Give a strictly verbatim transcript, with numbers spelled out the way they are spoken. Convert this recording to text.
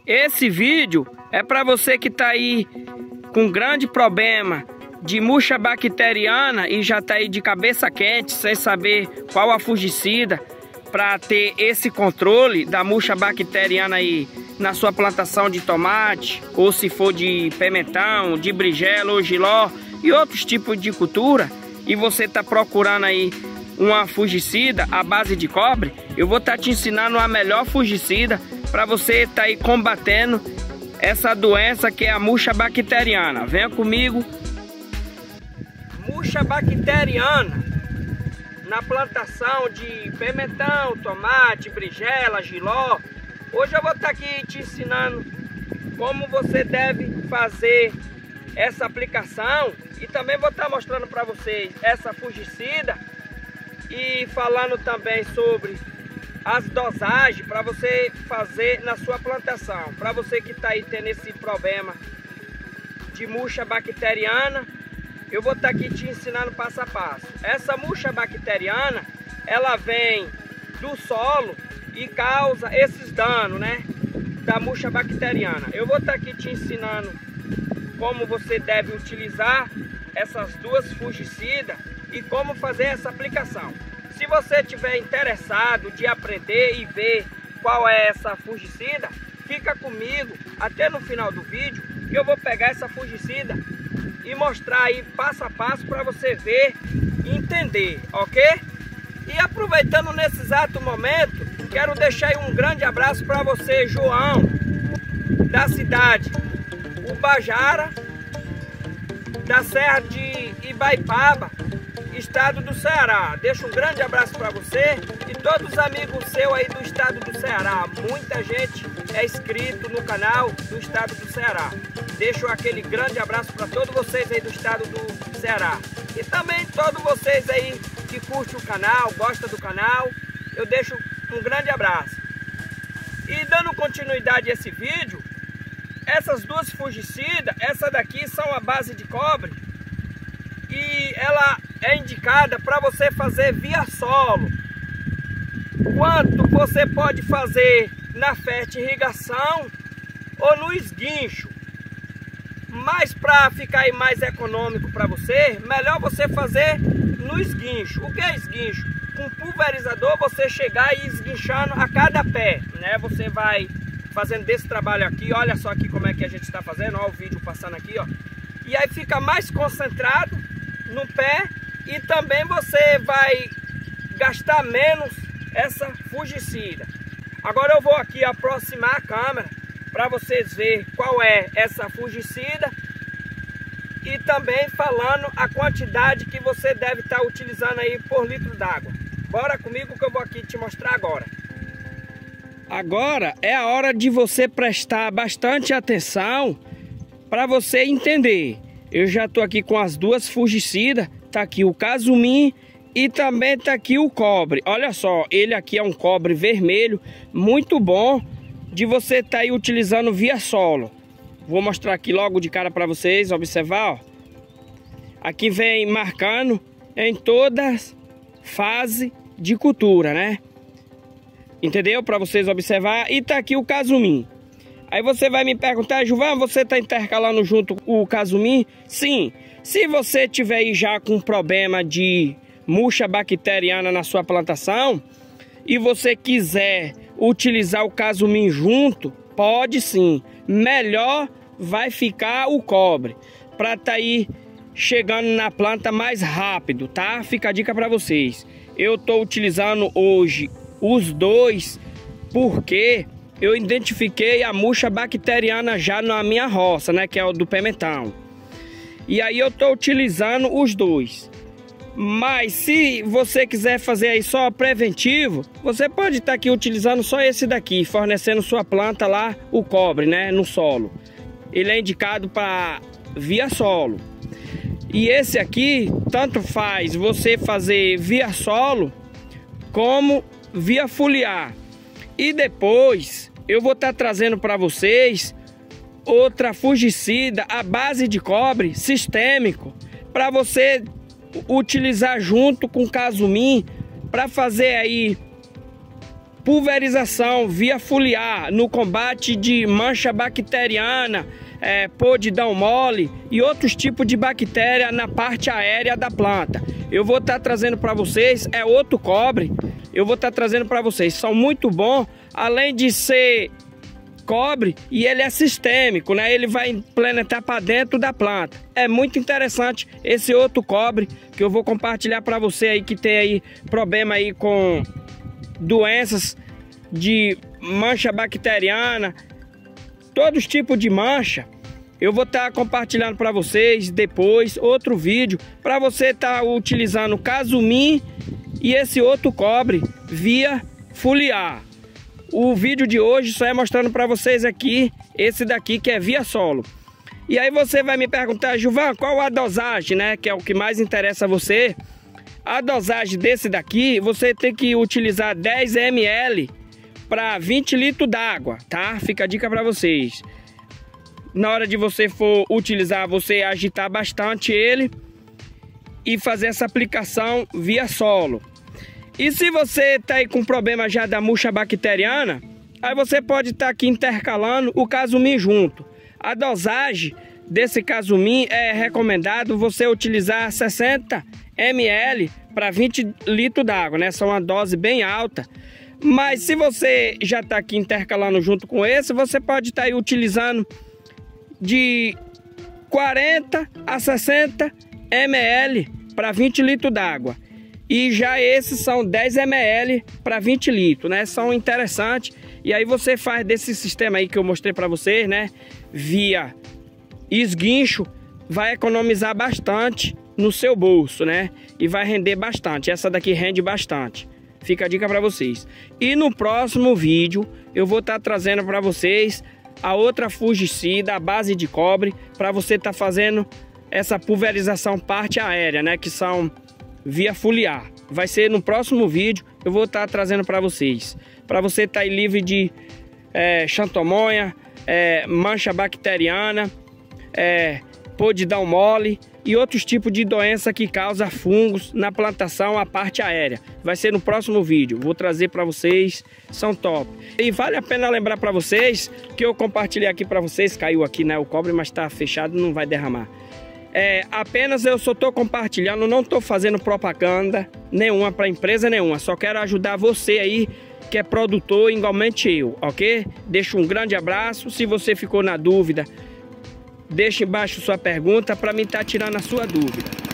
Esse vídeo é para você que tá aí com grande problema de murcha bacteriana e já tá aí de cabeça quente, sem saber qual a fungicida para ter esse controle da murcha bacteriana aí na sua plantação de tomate, ou se for de pimentão, de berinjela ou jiló e outros tipos de cultura, e você está procurando aí uma fungicida à base de cobre, eu vou estar tá te ensinando a melhor fungicida para você estar tá aí combatendo essa doença que é a murcha bacteriana. Venha comigo. Murcha bacteriana na plantação de pimentão, tomate, berinjela, jiló. Hoje eu vou estar aqui te ensinando como você deve fazer essa aplicação e também vou estar mostrando para vocês essa fungicida e falando também sobre as dosagens para você fazer na sua plantação. Para você que está aí tendo esse problema de murcha bacteriana, eu vou estar aqui te ensinando passo a passo. Essa murcha bacteriana, ela vem do solo e causa esses danos, né, da murcha bacteriana. Eu vou estar aqui te ensinando como você deve utilizar essas duas fungicidas e como fazer essa aplicação. Se você estiver interessado de aprender e ver qual é essa fungicida, fica comigo até no final do vídeo que eu vou pegar essa fungicida e mostrar aí passo a passo para você ver e entender, ok? E aproveitando nesse exato momento, quero deixar aí um grande abraço para você, João, da cidade Ubajara, da Serra de Ibaipaba, estado do Ceará. Deixo um grande abraço para você e todos os amigos seus aí do estado do Ceará. Muita gente é inscrito no canal do estado do Ceará. Deixo aquele grande abraço para todos vocês aí do estado do Ceará. E também todos vocês aí que curtem o canal, gostam do canal, eu deixo um grande abraço. E dando continuidade a esse vídeo, essas duas fungicidas, essa daqui são a base de cobre e ela é indicada para você fazer via solo. Quanto você pode fazer na fertirrigação ou no esguincho. Mas para ficar aí mais econômico para você, melhor você fazer no esguincho. O que é esguincho? Com pulverizador você chegar e esguinchando a cada pé, né? Você vai fazendo desse trabalho aqui, olha só aqui como é que a gente está fazendo, olha o vídeo passando aqui, ó. E aí fica mais concentrado no pé e também você vai gastar menos essa fungicida. Agora eu vou aqui aproximar a câmera para vocês verem qual é essa fungicida e também falando a quantidade que você deve estar utilizando aí por litro d'água. Bora comigo que eu vou aqui te mostrar agora. Agora é a hora de você prestar bastante atenção para você entender. Eu já estou aqui com as duas fungicidas, tá aqui o Casumim e também tá aqui o cobre. Olha só, ele aqui é um cobre vermelho, muito bom de você estar tá aí utilizando via solo. Vou mostrar aqui logo de cara para vocês, observar, ó. Aqui vem marcando em todas fase de cultura, né? Entendeu? Para vocês observar. E tá aqui o Casumim. Aí você vai me perguntar, Gilvan, você tá intercalando junto o Casumim? Sim. Se você tiver aí já com problema de murcha bacteriana na sua plantação e você quiser utilizar o Casumim junto, pode sim. Melhor vai ficar o cobre para tá aí chegando na planta mais rápido, tá? Fica a dica para vocês. Eu tô utilizando hoje os dois porque eu identifiquei a murcha bacteriana já na minha roça, né, que é o do pimentão. E aí eu tô utilizando os dois. Mas se você quiser fazer aí só preventivo, você pode estar aqui utilizando só esse daqui, fornecendo sua planta lá o cobre, né, no solo. Ele é indicado para via solo. E esse aqui, tanto faz você fazer via solo, como via foliar. E depois eu vou estar trazendo para vocês outra fungicida à base de cobre sistêmico, para você utilizar junto com Casumim, para fazer aí pulverização via foliar no combate de mancha bacteriana, é, podridão mole e outros tipos de bactéria na parte aérea da planta. Eu vou estar tá trazendo para vocês, é outro cobre, eu vou estar tá trazendo para vocês, são muito bons, além de ser cobre, e ele é sistêmico, né? Ele vai implementar para dentro da planta. É muito interessante esse outro cobre que eu vou compartilhar para você aí que tem aí problema aí com doenças de mancha bacteriana, todos os tipos de mancha. Eu vou estar tá compartilhando para vocês depois outro vídeo para você estar tá utilizando Casumim e esse outro cobre via foliar. O vídeo de hoje só é mostrando para vocês aqui esse daqui que é via solo. E aí você vai me perguntar, Gilvan, qual a dosagem, né? Que é o que mais interessa a você. A dosagem desse daqui, você tem que utilizar dez mililitros para vinte litros d'água, tá? Fica a dica para vocês. Na hora de você for utilizar, você agitar bastante ele e fazer essa aplicação via solo. E se você tá aí com problema já da murcha bacteriana, aí você pode estar tá aqui intercalando o Casumim junto. A dosagem desse Casumim é recomendado você utilizar sessenta mililitros para vinte litros d'água, né? São uma dose bem alta. Mas se você já está aqui intercalando junto com esse, você pode estar tá aí utilizando de quarenta a sessenta mililitros para vinte litros d'água. E já esses são dez mililitros para vinte litros, né? São interessantes. E aí você faz desse sistema aí que eu mostrei para vocês, né? Via esguincho, vai economizar bastante no seu bolso, né? E vai render bastante. Essa daqui rende bastante. Fica a dica para vocês. E no próximo vídeo eu vou estar tá trazendo para vocês a outra fungicida, a base de cobre, para você estar tá fazendo essa pulverização parte aérea, né? Que são via foliar. Vai ser no próximo vídeo, eu vou estar tá trazendo para vocês. Para você estar tá aí livre de é, chantomonha, é, mancha bacteriana, é, podridão mole e outros tipos de doença que causa fungos na plantação, a parte aérea. Vai ser no próximo vídeo, vou trazer para vocês, são top. E vale a pena lembrar para vocês que eu compartilhei aqui para vocês, caiu aqui, né, o cobre, mas está fechado, não vai derramar. É, apenas eu só estou compartilhando, não estou fazendo propaganda nenhuma para empresa nenhuma, só quero ajudar você aí que é produtor, igualmente eu, ok? Deixo um grande abraço, se você ficou na dúvida, deixe embaixo sua pergunta para mim estar tirando a sua dúvida.